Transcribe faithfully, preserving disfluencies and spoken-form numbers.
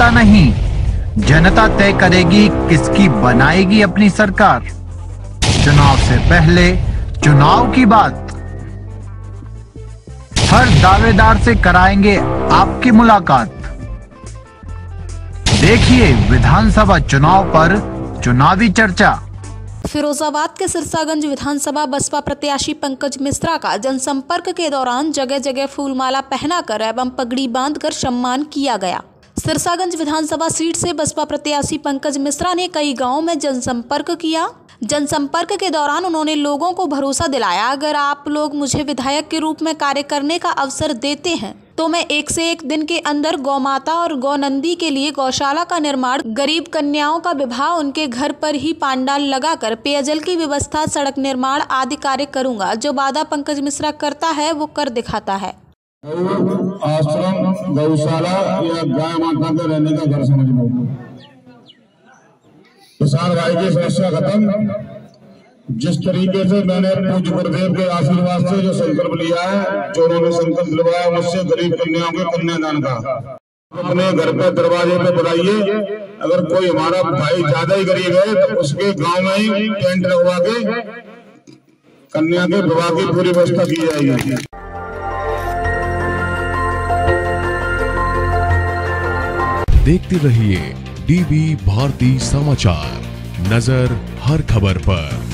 जनता नहीं, जनता तय करेगी किसकी बनाएगी अपनी सरकार। चुनाव से पहले चुनाव की बात, हर दावेदार से कराएंगे आपकी मुलाकात। देखिए विधानसभा चुनाव पर चुनावी चर्चा। फिरोजाबाद के सिरसागंज विधानसभा बसपा प्रत्याशी पंकज मिश्रा का जनसंपर्क के दौरान जगह जगह फूलमाला पहनाकर एवं पगड़ी बांधकर सम्मान किया गया। सिरसागंज विधानसभा सीट से बसपा प्रत्याशी पंकज मिश्रा ने कई गांवों में जनसंपर्क किया। जनसंपर्क के दौरान उन्होंने लोगों को भरोसा दिलाया, अगर आप लोग मुझे विधायक के रूप में कार्य करने का अवसर देते हैं तो मैं एक से एक दिन के अंदर गौ माता और गौनंदी के लिए गौशाला का निर्माण, गरीब कन्याओं का विवाह, उनके घर पर ही पांडाल लगाकर पेयजल की व्यवस्था, सड़क निर्माण आदि कार्य करूंगा। जो वादा पंकज मिश्रा करता है वो कर दिखाता है। आश्रम, गौशाला या गाय माता के रहने का घर समझ लो। किसान भाई की समस्या खत्म। जिस तरीके से मैंने पूज्य गुरुदेव के आशीर्वाद से जो संकल्प लिया है, जो उन्होंने संकल्प दिलवाया मुझसे गरीब कन्याओं के कन्यादान का, अपने घर पे दरवाजे पे बुलाइए। अगर कोई हमारा भाई ज्यादा ही गरीब है तो उसके गांव में ही टेंट लगवा के कन्या के विवाह की पूरी व्यवस्था की जाएगी। देखते रहिए डीबी भारती समाचार, नजर हर खबर पर।